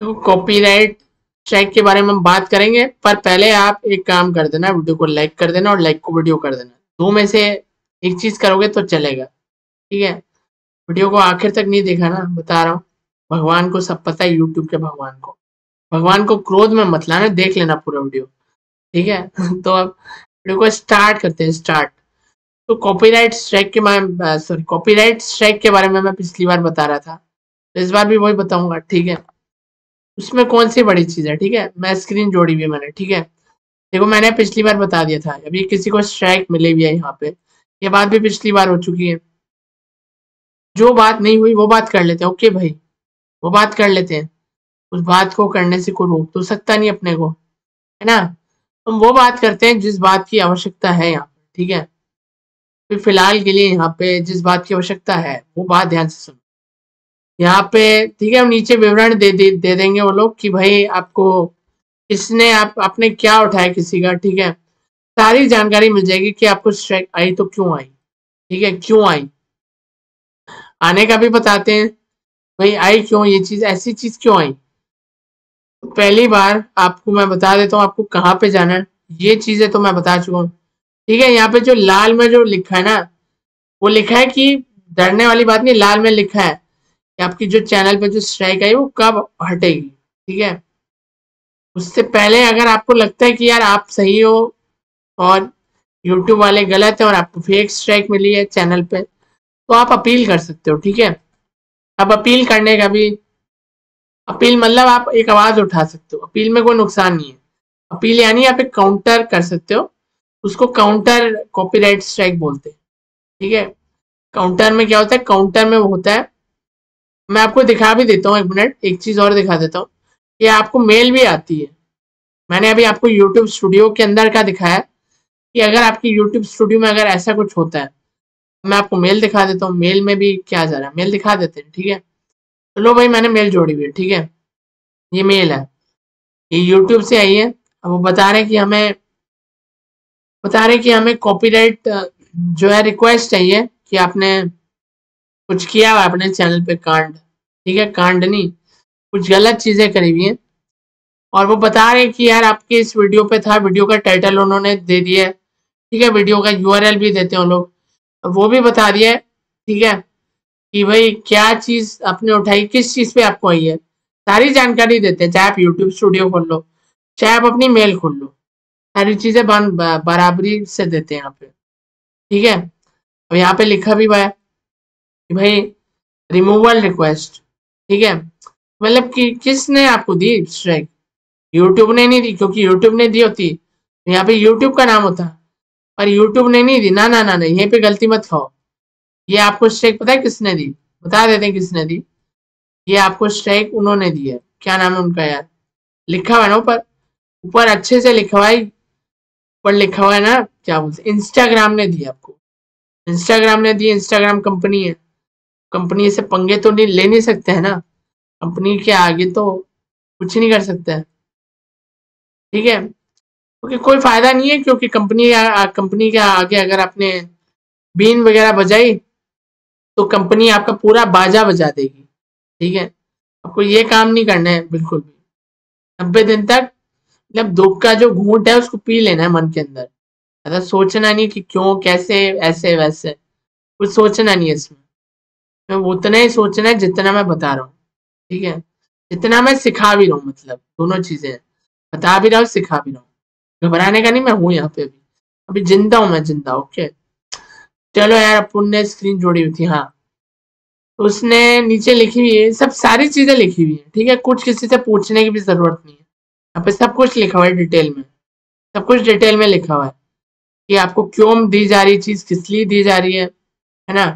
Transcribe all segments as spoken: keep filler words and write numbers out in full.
तो copyright strike के बारे में हम बात करेंगे, पर पहले आप एक काम कर देना, वीडियो को लाइक कर देना और लाइक को वीडियो कर देना। दो में से एक चीज करोगे तो चलेगा, ठीक है। वीडियो को आखिर तक नहीं देखा ना, बता रहा हूँ। भगवान को सब पता है, यूट्यूब के भगवान को भगवान को क्रोध में मत लाना, देख लेना पूरा वीडियो, ठीक है। तो अब वीडियो को स्टार्ट करते हैं, स्टार्ट। तो कॉपीराइट स्ट्राइक के बारे सॉरी कॉपीराइट स्ट्राइक के बारे में मैं पिछली बार बता रहा था, तो इस बार भी वही बताऊंगा, ठीक है। उसमें कौन सी बड़ी चीज है, ठीक है। मैं स्क्रीन जोड़ी हुई है मैंने, ठीक है। देखो मैंने पिछली बार बता दिया था, अभी किसी को स्ट्राइक मिली हुई है यहाँ पे, ये बात भी पिछली बार हो चुकी है। जो बात नहीं हुई वो बात कर लेते हैं, ओके भाई, वो बात कर लेते हैं। उस बात को करने से कोई रोक तो सकता नहीं अपने को, है ना। हम वो बात करते हैं जिस बात की आवश्यकता है यहाँ पे, ठीक है। फिर फिलहाल के लिए यहाँ पे जिस बात की आवश्यकता है वो बात ध्यान से सुनो यहाँ पे, ठीक है। हम नीचे विवरण दे, दे दे देंगे वो लोग कि भाई आपको किसने आप आपने क्या उठाया किसी का, ठीक है। सारी जानकारी मिल जाएगी कि आपको स्ट्राइक आई तो क्यों आई, ठीक है, क्यों आई। आने का भी बताते हैं, भाई आई क्यों, ये चीज ऐसी चीज क्यों आई। तो पहली बार आपको मैं बता देता हूँ आपको कहाँ पे जाना है, ये चीजें तो मैं बता चुका हूँ, ठीक है। यहाँ पे जो लाल में जो लिखा है ना, वो लिखा है कि डरने वाली बात नहीं, लाल में लिखा है कि आपकी जो चैनल पे जो स्ट्राइक आई वो कब हटेगी, ठीक है। उससे पहले अगर आपको लगता है कि यार आप सही हो और यूट्यूब वाले गलत है और आपको फेक स्ट्राइक मिली है चैनल पे, तो आप अपील कर सकते हो, ठीक है। अब अपील करने का भी, अपील मतलब आप एक आवाज उठा सकते हो, अपील में कोई नुकसान नहीं है। अपील यानी आप एक काउंटर कर सकते हो, उसको काउंटर कॉपीराइट स्ट्राइक बोलते हैं, ठीक है। काउंटर में क्या होता है, काउंटर में वो होता है, मैं आपको दिखा भी देता हूँ, एक मिनट एक चीज और दिखा देता हूँ। ये आपको मेल भी आती है, मैंने अभी आपको यूट्यूब स्टूडियो के अंदर का दिखाया कि अगर आपकी यूट्यूब स्टूडियो में अगर ऐसा कुछ होता है, मैं आपको मेल दिखा देता हूँ। मेल में भी क्या जा रहा है, मेल दिखा देते हैं, ठीक है। तो लो भाई मैंने मेल जोड़ी हुई है, ठीक है। ये मेल है, ये यूट्यूब से आई है। अब वो बता रहे हैं कि हमें बता रहे हैं कि हमें कॉपीराइट जो है रिक्वेस्ट चाहिए कि आपने कुछ किया हुआ अपने चैनल पे कांड, ठीक है, कांड नहीं, कुछ गलत चीजें करी हुई हैं। और वो बता रहे हैं कि यार आपके इस वीडियो पे था, वीडियो का टाइटल उन्होंने दे दिया है, ठीक है। वीडियो का यूआरएल भी देते हैं लोग, वो भी बता दिया है, ठीक है, कि भाई क्या चीज आपने उठाई, किस चीज पे आपको आई है, सारी जानकारी देते हैं। चाहे आप यूट्यूब स्टूडियो खोल लो, चाहे आप अपनी मेल खोल लो, सारी चीजें बराबरी से देते हैं यहाँ पे, ठीक है। अब यहाँ पे लिखा भी हुआ है कि भाई रिमूवल रिक्वेस्ट, ठीक है। मतलब कि किसने आपको दी स्ट्राइक, यूट्यूब ने नहीं दी, क्योंकि यूट्यूब ने दी होती तो यहाँ पे यूट्यूब का नाम होता, और यूट्यूब ने नहीं दी ना ना ना ना, यहीं पे गलती मत खाओ। ये आपको स्ट्राइक पता है किसने दी, बता देते हैं किसने दी। ये आपको स्ट्राइक उन्होंने दी है, क्या नाम है उनका यार, लिखा हुआ है ना ऊपर, ऊपर अच्छे से लिखा हुआ है, ऊपर लिखा हुआ है ना, क्या बोलते, इंस्टाग्राम ने दी आपको, इंस्टाग्राम ने दी। इंस्टाग्राम कंपनी है, कंपनी से पंगे तो नहीं ले नहीं सकते है ना, कंपनी के आगे तो कुछ नहीं कर सकते हैं, ठीक है। क्योंकि कोई फायदा नहीं है, क्योंकि कंपनी कंपनी के आगे अगर आपने बीन वगैरह बजाई तो कंपनी आपका पूरा बाजा बजा देगी, ठीक है। आपको ये काम नहीं करना है बिल्कुल भी। नब्बे दिन तक मतलब दुख का जो घूंट है उसको पी लेना है मन के अंदर, ऐसा सोचना नहीं कि क्यों कैसे ऐसे वैसे, कुछ सोचना नहीं है इसमें। मैं उतना ही सोचना है जितना मैं बता रहा हूँ, ठीक है, जितना मैं सिखा भी रहा हूँ, मतलब दोनों चीजें बता भी रहा हूँ सिखा भी रहा हूँ। घबराने का नहीं, मैं हूँ यहाँ पे अभी अभी जिंदा हूँ मैं, जिंदा, ओके। चलो यार अपन ने स्क्रीन जोड़ी हुई थी, हाँ। तो उसने नीचे लिखी हुई है, सब सारी चीजें लिखी हुई है, ठीक है। कुछ किसी से पूछने की भी जरूरत नहीं है, यहाँ पे सब कुछ लिखा हुआ है डिटेल में, सब कुछ डिटेल में लिखा हुआ है कि आपको क्यों दी जा रही चीज, किस लिए दी जा रही है है ना।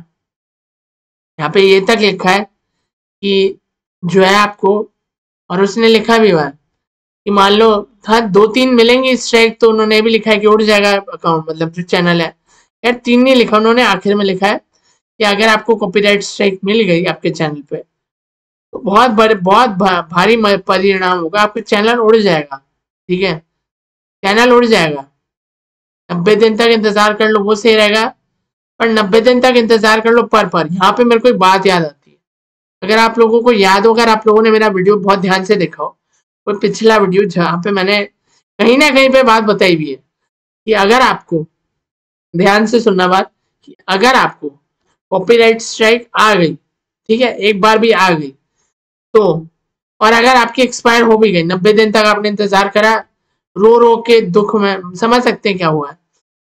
यहाँ पे ये तक लिखा है कि जो है आपको, और उसने लिखा भी हुआ है कि मान लो था दो तीन मिलेंगे स्ट्राइक, तो उन्होंने भी लिखा है कि उड़ जाएगा अकाउंट, मतलब जो चैनल है। यार तीन नहीं लिखा उन्होंने, आखिर में लिखा है कि अगर आपको कॉपीराइट स्ट्राइक मिल गई आपके चैनल पे तो बहुत बड़े बहुत भा, भारी परिणाम होगा, आपका चैनल उड़ जाएगा, ठीक है, चैनल उड़ जाएगा। नब्बे दिन तक इंतजार कर लो वो सही रहेगा, पर नब्बे दिन तक इंतजार कर लो, पर पर यहाँ पे मेरे को एक बात याद आती है, अगर आप लोगों को याद हो, अगर आप लोगों ने मेरा वीडियो बहुत ध्यान से देखा हो, कोई पिछला वीडियो जहाँ पे मैंने कहीं ना कहीं पे बात बताई हुई है कि अगर आपको, ध्यान से सुनना बात, कि अगर आपको कॉपीराइट स्ट्राइक आ गई, ठीक है, एक बार भी आ गई तो, और अगर आपकी एक्सपायर हो भी गई, नब्बे दिन तक आपने इंतजार करा, रो रो के दुख में, समझ सकते हैं क्या हुआ है,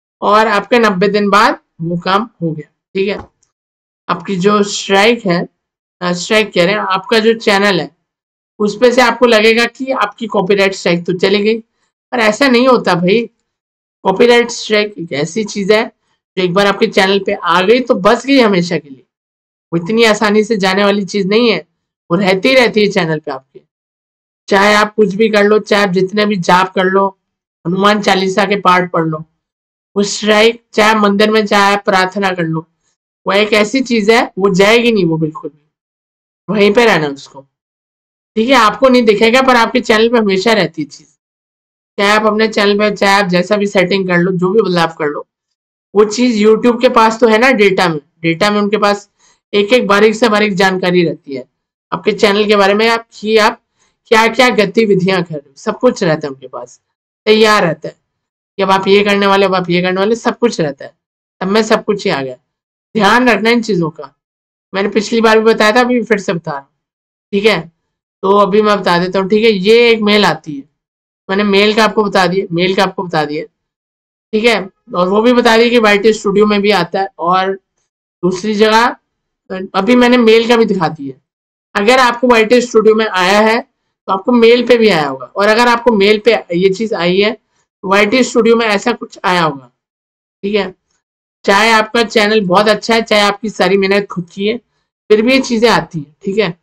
और आपके नब्बे दिन बाद वो काम हो गया, ठीक है, आपकी जो स्ट्राइक है, स्ट्राइक कह रहे हैं, आपका जो चैनल है उस पे से आपको लगेगा कि आपकी कॉपीराइट स्ट्राइक तो चली गई, पर ऐसा नहीं होता भाई। कॉपीराइट स्ट्राइक एक ऐसी चीज है जो एक बार आपके चैनल पे आ गई तो बस गई हमेशा के लिए। वो इतनी आसानी से जाने वाली चीज नहीं है, वो रहती रहती है चैनल पे आपके। चाहे आप कुछ भी कर लो, चाहे आप जितने भी जाप कर लो, हनुमान चालीसा के पाठ पढ़ लो, वो स्ट्राइक, चाहे मंदिर में चाहे आप प्रार्थना कर लो, वो एक ऐसी चीज है, वो जाएगी नहीं, वो बिल्कुल भी वहीं पे रहना उसको, ठीक है। आपको नहीं दिखेगा पर आपके चैनल पे हमेशा रहती है चीज। चाहे आप अपने चैनल पे, चाहे आप जैसा भी सेटिंग कर लो, जो भी बदलाव कर लो, वो चीज यूट्यूब के पास तो है ना, डेटा में, डेटा में उनके पास एक एक बारीक से बारीक जानकारी रहती है आपके चैनल के बारे में, आप कि आप क्या क्या गतिविधियां कर रहे हो, सब कुछ रहता है उनके पास, तैयार रहता है कि अब आप ये करने वाले, अब आप ये करने वाले, सब कुछ रहता है। तब में सब कुछ ही आ गया। ध्यान रखना इन चीजों का, मैंने पिछली बार भी बताया था, अभी फिर से बता रहा हूँ, ठीक है। तो अभी मैं बता देता हूँ, ठीक है। ये एक मेल आती है, मैंने मेल का आपको बता दिया, मेल का आपको बता दिया, ठीक है। और वो भी बता दिया कि वाई टी स्टूडियो में भी आता है, और दूसरी जगह अभी मैंने मेल का भी दिखा दिया। अगर आपको वाई टी स्टूडियो में आया है तो आपको मेल पे भी आया होगा, और अगर आपको मेल पे ये चीज आई है तो वाई टी स्टूडियो में ऐसा कुछ आया होगा, ठीक है। चाहे आपका चैनल बहुत अच्छा है, चाहे आपकी सारी मेहनत खुद की है, फिर भी ये चीजें आती हैं, ठीक है।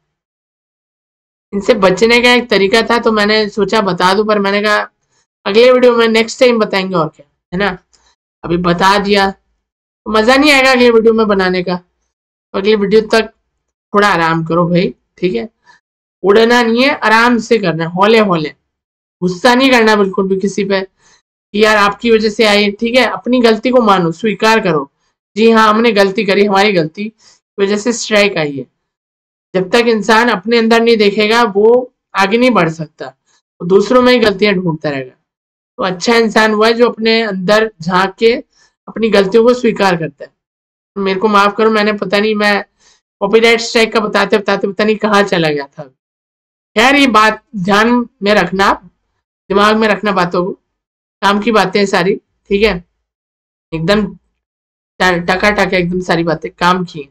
इनसे बचने का एक तरीका था तो मैंने सोचा बता दूं, पर मैंने कहा अगले वीडियो में नेक्स्ट टाइम बताएंगे, और क्या है ना। अभी बता दिया तो मजा नहीं आएगा अगले वीडियो में बनाने का। तो अगली वीडियो तक थोड़ा आराम करो भाई, ठीक है। उड़ना नहीं है, आराम से करना है, हौले हौले, गुस्सा नहीं करना बिल्कुल भी किसी पे कि यार आपकी वजह से आई, ठीक है। अपनी गलती को मानो, स्वीकार करो, जी हाँ हमने गलती करी, हमारी गलती की वजह से स्ट्राइक आई है। जब तक इंसान अपने अंदर नहीं देखेगा वो आगे नहीं बढ़ सकता, वो दूसरों में ही गलतियां ढूंढता रहेगा। तो अच्छा इंसान हुआ है जो अपने अंदर झांक के अपनी गलतियों को स्वीकार करता है। मेरे को माफ करो, मैंने पता नहीं, मैं कॉपीराइट स्ट्राइक का बताते बताते पता नहीं कहाँ चला गया था। खैर ये बात ध्यान में रखना, दिमाग में रखना बातों को, काम की बातें हैं सारी, ठीक है। एकदम टका टका एकदम सारी बातें काम की हैं,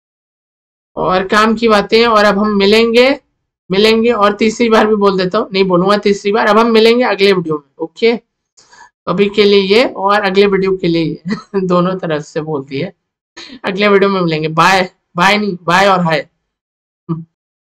और काम की बातें हैं। और अब हम मिलेंगे, मिलेंगे और तीसरी बार भी बोल देता हूँ, नहीं बोलूंगा तीसरी बार, अब हम मिलेंगे अगले वीडियो में, ओके। अभी के लिए ये, और अगले वीडियो के लिए ये दोनों तरफ से बोल दिए। अगले वीडियो में मिलेंगे, बाय, बाय नहीं, बाय और हाय।